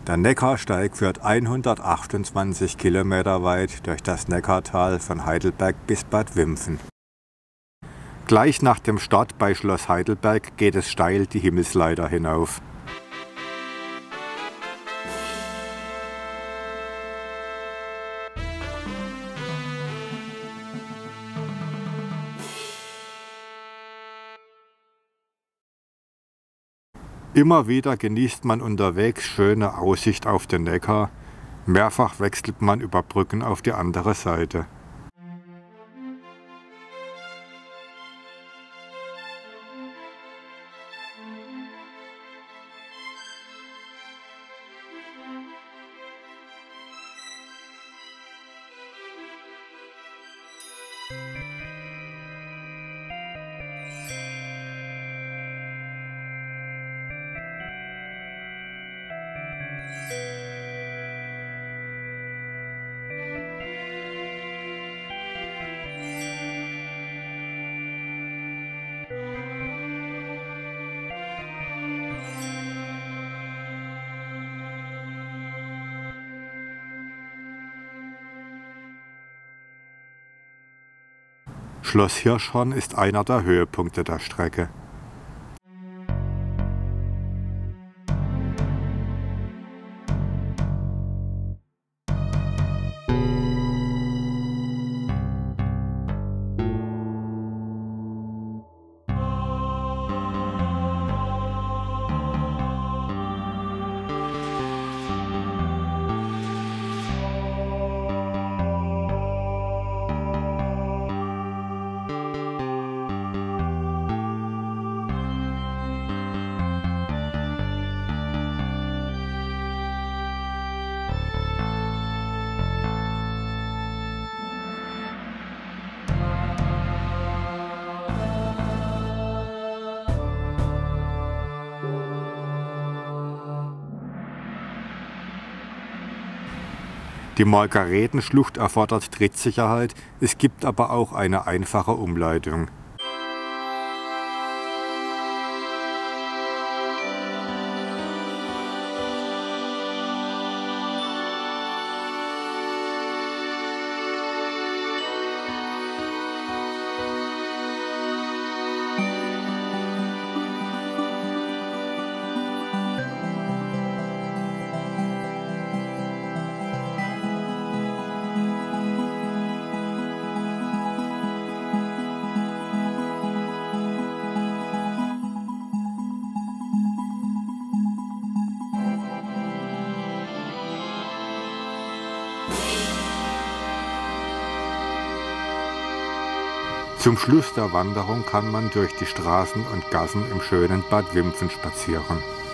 Der Neckarsteig führt 128 Kilometer weit durch das Neckartal von Heidelberg bis Bad Wimpfen. Gleich nach dem Start bei Schloss Heidelberg geht es steil die Himmelsleiter hinauf. Immer wieder genießt man unterwegs schöne Aussicht auf den Neckar, mehrfach wechselt man über Brücken auf die andere Seite. Schloss Hirschhorn ist einer der Höhepunkte der Strecke. Die Margaretenschlucht erfordert Trittsicherheit, es gibt aber auch eine einfache Umleitung. Zum Schluss der Wanderung kann man durch die Straßen und Gassen im schönen Bad Wimpfen spazieren.